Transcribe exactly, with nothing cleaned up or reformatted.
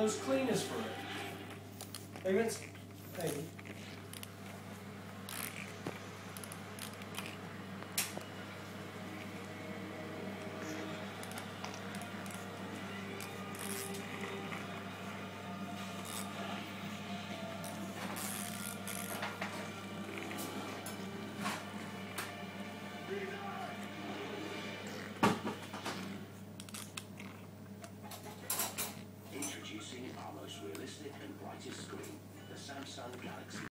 most cleanest for it. Maybe it's, maybe. Introducing our most realistic and brightest screen, the Samsung Galaxy